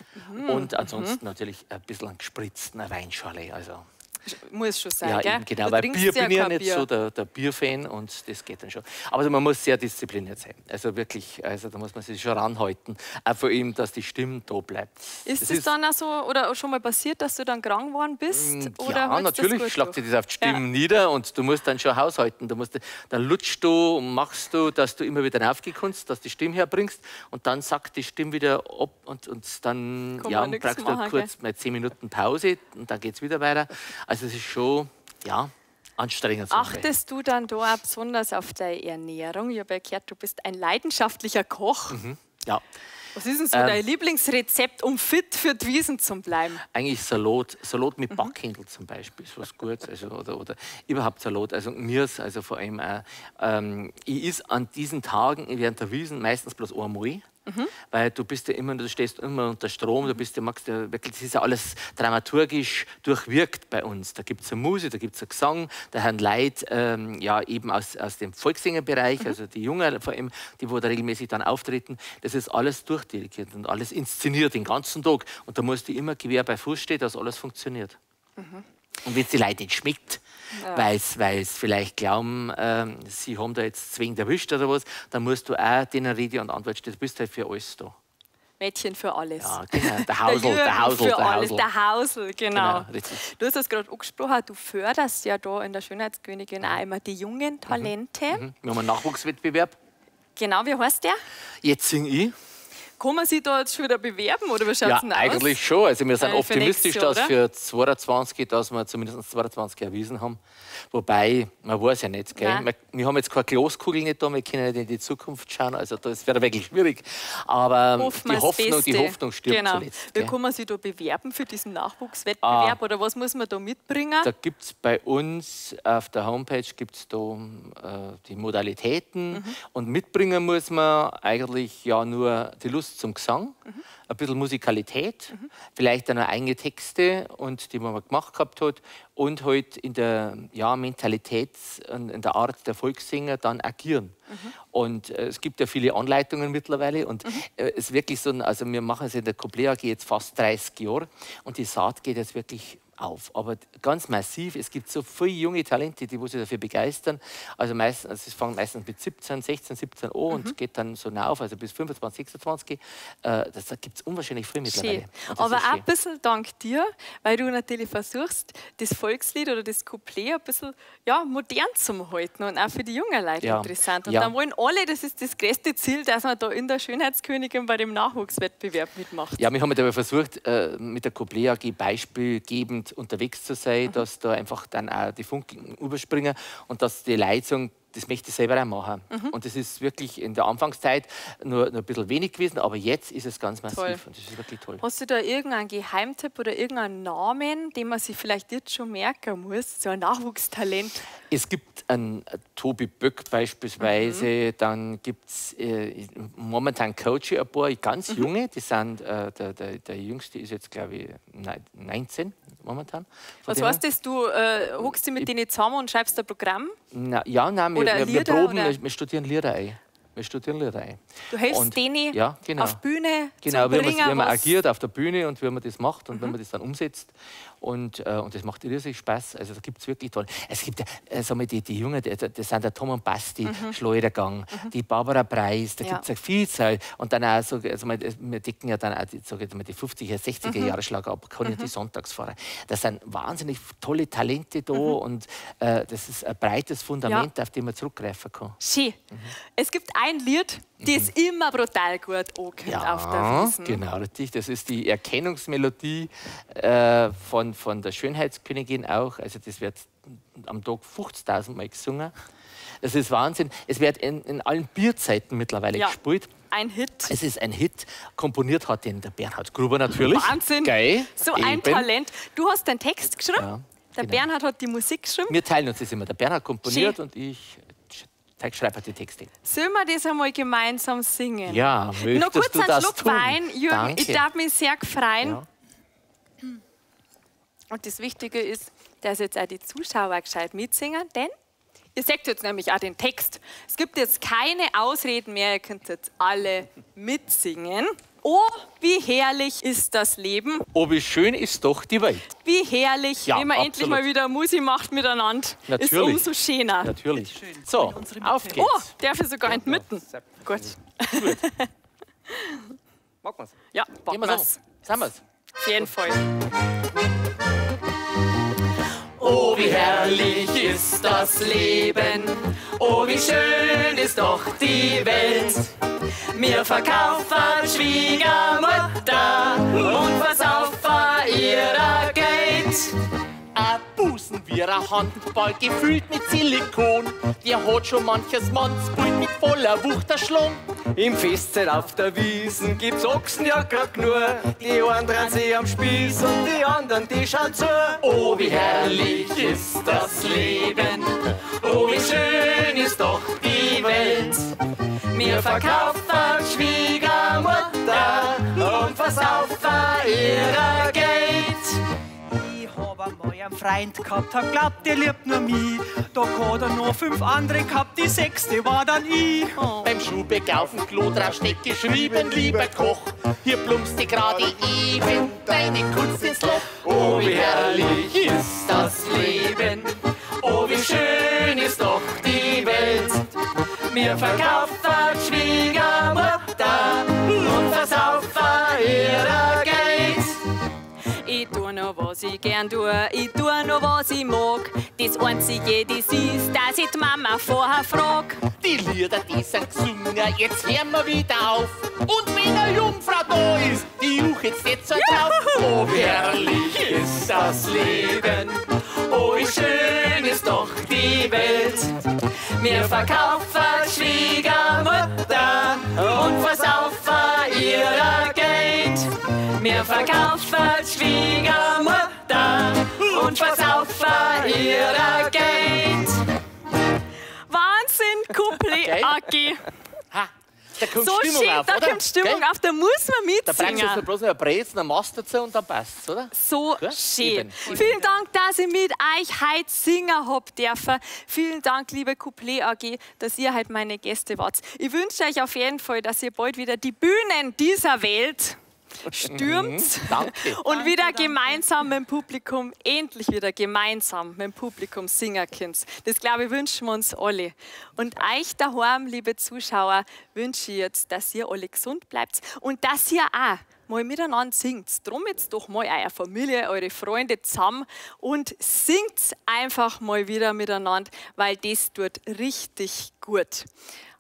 Und ansonsten natürlich ein bisschen einen gespritzten Weinschale. Also, Muss schon sein, ja, gell? eben, genau, Du weil trinkst Bier bin ich ja kein nicht Bier. so der, der Bierfan und das geht dann schon. Aber man muss sehr diszipliniert sein. Also wirklich, also da muss man sich schon ranhalten. Auch vor allem, dass die Stimme da bleibt. Ist Das es dann auch so, oder schon mal passiert, dass du dann krank geworden bist? Oder Ja, hältst du das natürlich gut schlagt durch? sich das auf die Stimme nieder und du musst dann schon haushalten. Du musst, dann lutschst du und machst du, dass du immer wieder aufgekunst, dass du die Stimme herbringst und dann sackt die Stimme wieder ab und, und dann Kann ja, man und nix brauchst du machen, kurz mal zehn Minuten Pause und dann geht es wieder weiter. Also es ist schon ja, anstrengend. so Achtest du dann da auch besonders auf deine Ernährung? Ich habe ja gehört, du bist ein leidenschaftlicher Koch. ja. Was ist denn so Ähm. dein Lieblingsrezept, um fit für die Wiesen zu bleiben? Eigentlich Salat, Salat Mhm. mit Backhändel zum Beispiel ist was Gutes. Also, oder, oder überhaupt Salat. Also mir ist also vor allem auch, ähm, ich is an diesen Tagen während der Wiesen meistens bloß einmal. Mhm. Weil du bist ja immer, du stehst immer unter Strom, du bist ja, magst ja wirklich, das ist ja alles dramaturgisch durchwirkt bei uns. Da gibt es eine Musik, da gibt es einen Gesang, da haben Leute ähm, ja, eben aus, aus dem Volkssingerbereich, Mhm. also die Jungen vor allem, die wo da regelmäßig dann auftreten, das ist alles durchdirigiert und alles inszeniert den ganzen Tag. Und da musst du immer Gewehr bei Fuß stehen, dass alles funktioniert. Und wenn es die Leute nicht schmeckt, weil sie vielleicht glauben, ähm, sie haben da jetzt zwingend erwischt oder was, dann musst du auch denen Rede und Antwort stehen. Du bist halt für alles da. Mädchen für alles. Ja, genau. Der Hausl, der, Jürgen Hausl, für der alles, Hausl. der Hausl, genau. Genau, richtig. Du hast das gerade angesprochen, du förderst ja da in der Schönheitskönigin auch immer die jungen Talente. Mhm. Wir haben einen Nachwuchswettbewerb. Genau, wie heißt der? Jetzt singe ich. Kann man sich da jetzt schon wieder bewerben oder wie schaut Ja, es denn aus? eigentlich schon. Also wir sind Äh, für optimistisch, nächstes Jahr, dass für zweiundzwanzig, dass wir zumindest zweiundzwanzig erwiesen haben. Wobei, man weiß ja nicht. Gell? Nein. Wir, wir haben jetzt keine Glaskugel nicht da, wir können nicht in die Zukunft schauen. Also das wäre wirklich schwierig. Aber Hoffen die wir das Hoffnung, die Beste. Hoffnung stirbt genau. zuletzt. Wie Gell? kann man sich da bewerben für diesen Nachwuchswettbewerb oder was muss man da mitbringen? Da gibt es bei uns auf der Homepage gibt's da, äh, die Modalitäten. Mhm. Und mitbringen muss man eigentlich ja nur die Lust zum Gesang, Mhm. ein bisschen Musikalität, vielleicht dann auch eigene Texte, und die man gemacht gehabt hat. Und halt in der ja, Mentalität und in der Art der Volkssänger dann agieren. Und äh, es gibt ja viele Anleitungen mittlerweile. Und äh, es ist wirklich so, ein- also wir machen es in der Couplet A G jetzt fast dreißig Jahre. Und die Saat geht jetzt wirklich auf. Aber ganz massiv. Es gibt so viele junge Talente, die sich dafür begeistern. Also meistens, also es fängt meistens mit siebzehn, sechzehn, siebzehn an und geht dann so auf, also bis fünfundzwanzig, sechsundzwanzig. Äh, das, da gibt es unwahrscheinlich viel mittlerweile. Schön. Und das Aber ist auch schön. ein bisschen dank dir, weil du natürlich versuchst, das Volkslied oder das Couplet ein bisschen ja, modern zu halten und auch für die jungen Leute Ja. interessant. Und Ja. dann wollen alle, das ist das größte Ziel, dass man da in der Schönheitskönigin bei dem Nachwuchswettbewerb mitmacht. Ja, wir haben aber versucht, äh, mit der Couplet A G beispielgebend unterwegs zu sein, dass da einfach dann auch die Funken überspringen und dass die Leute sagen, das möchte ich selber auch machen. Mhm. Und das ist wirklich in der Anfangszeit nur, nur ein bisschen wenig gewesen, aber jetzt ist es ganz massiv. Toll. Und das ist wirklich toll. Hast du da irgendeinen Geheimtipp oder irgendeinen Namen, den man sich vielleicht jetzt schon merken muss? So ein Nachwuchstalent. Es gibt einen Tobi Böck beispielsweise, mhm. dann gibt es äh, momentan coache ich ein paar ganz mhm. junge, die sind, äh, der, der, der jüngste ist jetzt glaube ich neunzehn momentan. Was heißt das, du äh, hockst dich mit denen zusammen und schreibst ein Programm? Na, ja, nein, wir, wir, wir proben, oder? wir studieren Lieder ein. Wir studieren Lieder ein. Du hilfst und, denen ja, genau. auf Bühne genau, zu wie bringen, man, wie man was agiert auf der Bühne und wie man das macht und mhm. wenn man das dann umsetzt. Und, äh, und das macht riesig Spaß. Also da gibt es wirklich toll. Es gibt äh, sag mal, die, die Jungen, die, das sind der Tom und Basti, mhm. Schleudergang, mhm. die Barbara Preis, da ja. gibt es eine Vielzahl. Und dann auch so, also wir decken ja dann auch die, sag ich mal, die fünfziger, sechziger mhm. Jahre Schlag ab, kann ja mhm. die Sonntagsfahrer. Das sind wahnsinnig tolle Talente da mhm. und äh, das ist ein breites Fundament, ja. auf das man zurückgreifen kann. Schön. Mhm. Es gibt ein Lied, das mhm. immer brutal gut ankommt ja, auf der Wiesn. Genau, richtig. Das ist die Erkennungsmelodie äh, von, von der Schönheitskönigin auch. Also das wird am Tag fünfzigtausend Mal gesungen. Das ist Wahnsinn. Es wird in, in allen Bierzeiten mittlerweile ja. gespielt. Ein Hit. Es ist ein Hit. Komponiert hat den der Bernhard Gruber natürlich. Wahnsinn. Geil. So ein Eben. Talent. Du hast den Text geschrieben. Ja, der genau. Bernhard hat die Musik geschrieben. Wir teilen uns das immer. Der Bernhard komponiert Schön. Und ich schreibe die Texte. Sollen wir das einmal gemeinsam singen? Ja, möchtest Noch kurz du einen das Schluck tun? Wein, Jürgen. Danke. Ich darf mich sehr freuen. Ja. Und das Wichtige ist, dass jetzt auch die Zuschauer gescheit mitsingen, denn ihr seht jetzt nämlich auch den Text. Es gibt jetzt keine Ausreden mehr, ihr könnt jetzt alle mitsingen. Oh, wie herrlich ist das Leben. Oh, wie schön ist doch die Welt. Wie herrlich, ja, wenn man absolut. endlich mal wieder Musik macht miteinander. Natürlich. Ist umso schöner. Natürlich. So, auf geht's. Oh, darf ich sogar entmitten? Gut. Gut. Mag man's? Ja, packen wir wir's. Sagen wir's. Auf jeden Fall. Oh, wie herrlich ist das Leben. Oh, wie schön ist doch die Welt. Wir verkaufen Schwiegermutter und versaufen ihrer Geld. Ein Busen wie ein Handball, gefüllt mit Silikon. Der hat schon manches Mannsbild mit voller Wucht erschlagen. Im Festzeit auf der Wiesn gibt's Ochsen ja grad nur. Die einen drehen sich am Spieß und die anderen, die schauen zu. Oh, wie herrlich ist das Leben. Oh, wie schön ist doch die Welt. Wir verkaufen Schwiegermutter und versaufen ihrer Geld. Ich hab einmal einen Freund gehabt, hab glaubt, der liebt nur mich. Da hat er noch fünf andere gehabt, die sechste war dann ich. Oh. Beim Schuhbeck auf dem Klo drauf steht geschrieben, lieber Koch, hier plumpst dir gerade eben deine Kunst ins Loch. Oh, wie herrlich ist das Leben. Oh, wie schön ist doch die Welt. Wir verkaufen Schwiegermutter und versaufen ihrer Geld. Ich tu noch, was ich gern tue, ich tu noch, was ich mag. Das Einzige, das ist, dass ich die Mama vorher frag. Die Lieder, die sind gesungen, jetzt hören wir wieder auf. Und wenn eine Jungfrau da ist, die juch jetzt nicht so drauf. Oh, wie herrlich ist das Leben. Oh, wie schön ist doch die Welt. Wir verkaufen Schwiegermutter und versaufen ihrer Geld. Wir verkaufen Schwiegermutter und versaufen ihrer Geld. Wahnsinn, Couplet, Aki. Ha, da kommt So Stimmung schön, auf, da oder? kommt Stimmung Gell? auf, da muss man Da brauchst du mitsingen. bloß noch ein Brezen, ein Mast dazu und dann passt's, oder? So Ja, schön. eben. Vielen Dank, dass ich mit euch heute singen hab dürfen. Vielen Dank, liebe Couplet A G, dass ihr heute meine Gäste wart. Ich wünsche euch auf jeden Fall, dass ihr bald wieder die Bühnen dieser Welt stürmt Danke. und Danke, wieder danke. gemeinsam mit dem Publikum, endlich wieder gemeinsam mit dem Publikum singen könnt. Das, glaube ich, wünschen wir uns alle. Und euch daheim, liebe Zuschauer, wünsche ich jetzt, dass ihr alle gesund bleibt und dass ihr auch mal miteinander singt. Drum jetzt doch mal eure Familie, eure Freunde zusammen und singt einfach mal wieder miteinander, weil das tut richtig gut.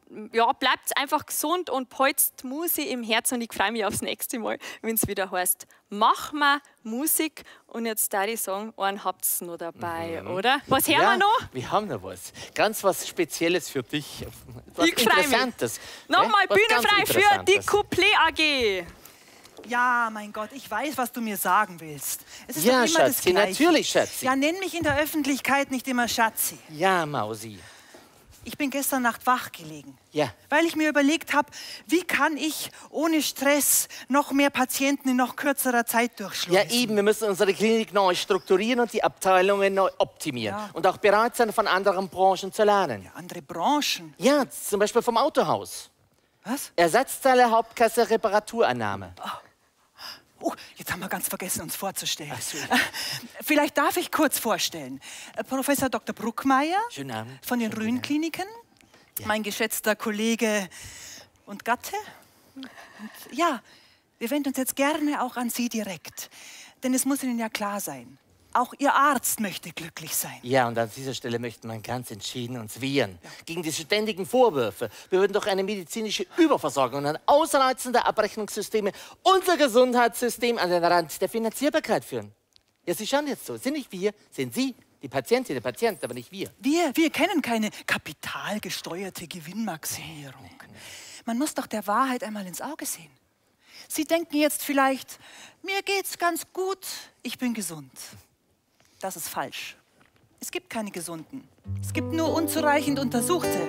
ja, bleibt einfach gesund und behaltet Musik im Herzen. Und ich freue mich aufs nächste Mal, wenn es wieder heißt, mach mal Musik. Und jetzt da ich sagen, einen habt ihr noch dabei, mhm. oder? Was hören ja, wir noch? Wir haben noch was. Ganz was Spezielles für dich. Was ich freue mich. Nochmal Bühne frei für die Couplet A G. Ja, mein Gott, ich weiß, was du mir sagen willst. Es ist ja, doch immer Schatzi, das natürlich, Schatzi. Ja, nenn mich in der Öffentlichkeit nicht immer Schatzi. Ja, Mausi. Ich bin gestern Nacht wach gelegen, ja. weil ich mir überlegt habe, wie kann ich ohne Stress noch mehr Patienten in noch kürzerer Zeit durchschleusen. Ja, eben, wir müssen unsere Klinik neu strukturieren und die Abteilungen neu optimieren. Ja. Und auch bereit sein, von anderen Branchen zu lernen. Ja, andere Branchen? Ja, zum Beispiel vom Autohaus. Was? Ersatzteile, Hauptkasse, Reparaturannahme. Oh. Oh, jetzt haben wir ganz vergessen, uns vorzustellen. Ach so. Vielleicht darf ich kurz vorstellen. Professor Doktor Bruckmeier von den Rhön-Kliniken, ja. mein geschätzter Kollege und Gatte. Und ja, wir wenden uns jetzt gerne auch an Sie direkt. Denn es muss Ihnen ja klar sein, auch Ihr Arzt möchte glücklich sein. Ja, und an dieser Stelle möchten wir ganz entschieden uns wehren. Ja. Gegen diese ständigen Vorwürfe. Wir würden doch eine medizinische Überversorgung und ein Ausreizen der Abrechnungssysteme unser Gesundheitssystem an den Rand der Finanzierbarkeit führen. Ja, Sie schauen jetzt so. Sind nicht wir, sind Sie, die Patientin, der Patient, aber nicht wir. Wir, wir kennen keine kapitalgesteuerte Gewinnmaximierung. Man muss doch der Wahrheit einmal ins Auge sehen. Sie denken jetzt vielleicht, mir geht's ganz gut, ich bin gesund. Das ist falsch. Es gibt keine Gesunden. Es gibt nur unzureichend Untersuchte.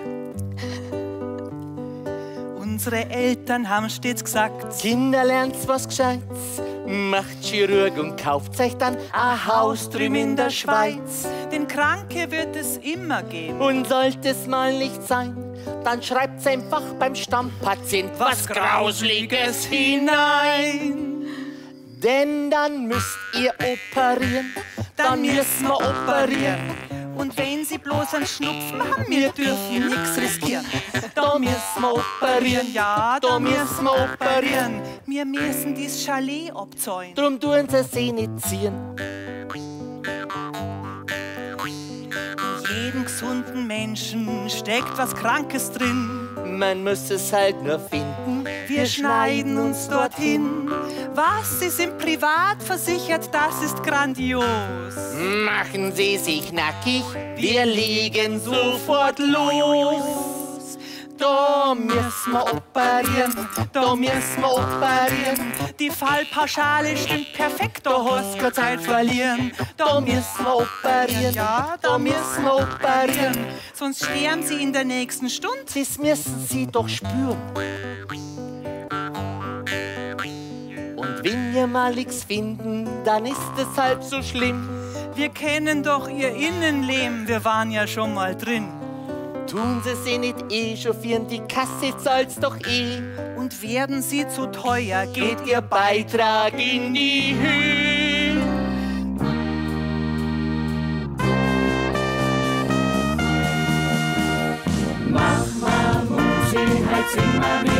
Unsere Eltern haben stets gesagt, Kinder, lernt's was Gescheites, macht Chirurg und kauft euch dann ein Haus drüben in der Schweiz. Denn Kranke wird es immer geben. Und sollte es mal nicht sein, dann schreibt's einfach beim Stammpatient was Grausliches hinein. Denn dann müsst ihr operieren, dann müssen wir operieren. Und wenn Sie bloß einen Schnupfen haben, wir dürfen nichts riskieren. Da müssen wir operieren, ja, da müssen wir operieren. Wir müssen dieses Chalet abzäunen. Drum tun Sie es eh nicht ziehen. In jedem gesunden Menschen steckt was Krankes drin. Man muss es halt nur finden. Wir schneiden uns dorthin. Was ist im Privat versichert, das ist grandios. Machen Sie sich nackig, wir legen sofort los. Da müssen wir operieren, da müssen wir operieren. Die Fallpauschale stimmt perfekt, da hast du keine Zeit verlieren. Da müssen wir operieren, ja, da müssen wir operieren. Sonst sterben Sie in der nächsten Stunde. Das müssen Sie doch spüren. Und wenn wir mal nichts finden, dann ist es halb so schlimm. Wir kennen doch Ihr Innenleben, wir waren ja schon mal drin. Tun Sie sie nicht eh, chauffieren, die Kasse zahlt's doch eh. Und werden Sie zu teuer, geht Ihr Beitrag in die Höhe. Mach mal Musik, halt sing mal wieder.